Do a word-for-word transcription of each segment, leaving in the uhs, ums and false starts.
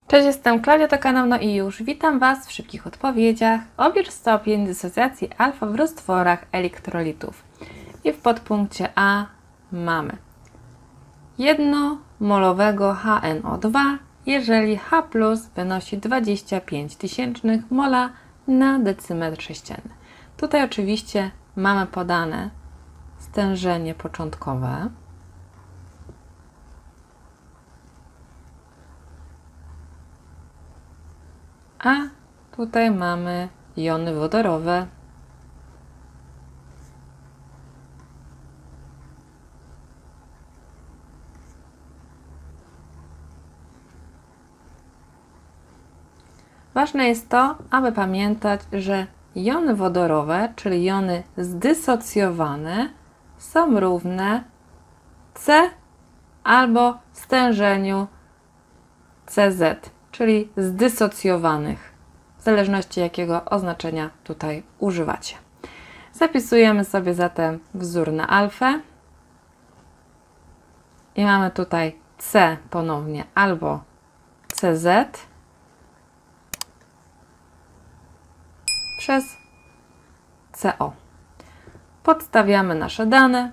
Cześć, jestem Klaudia, to kanał No i już. Witam Was w szybkich odpowiedziach. Oblicz stopień dysocjacji alfa w roztworach elektrolitów. I w podpunkcie A mamy jednomolowego H N O dwa, jeżeli H plus wynosi dwadzieścia pięć tysięcznych mola na decymetr sześcienny. Tutaj oczywiście mamy podane stężenie początkowe. A tutaj mamy jony wodorowe. Ważne jest to, aby pamiętać, że jony wodorowe, czyli jony zdysocjowane, są równe C albo stężeniu C Z, czyli zdysocjowanych, w zależności jakiego oznaczenia tutaj używacie. Zapisujemy sobie zatem wzór na alfę i mamy tutaj C ponownie albo C Z przez C O. Podstawiamy nasze dane.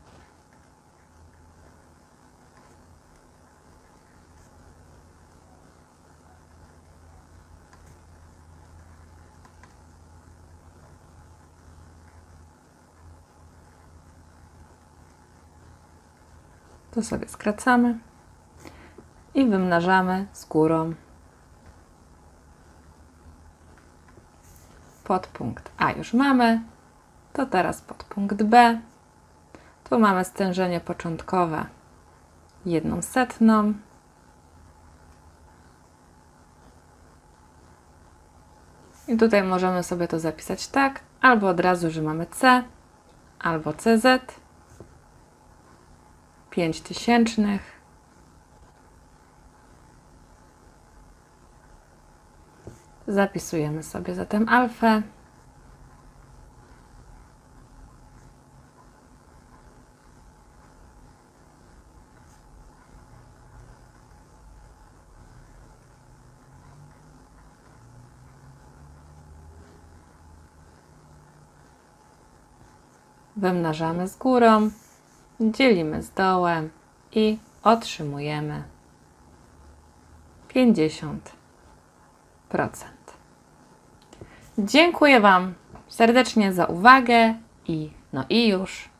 To sobie skracamy i wymnażamy z górą. Podpunkt A już mamy, to teraz podpunkt B. Tu mamy stężenie początkowe jedną setną. I tutaj możemy sobie to zapisać tak, albo od razu, że mamy C, albo C Z. pięć tysięcznych. Zapisujemy sobie zatem alfę. Wymnażamy z górą. Dzielimy z dołem i otrzymujemy pięćdziesiąt procent. Dziękuję Wam serdecznie za uwagę i no i już.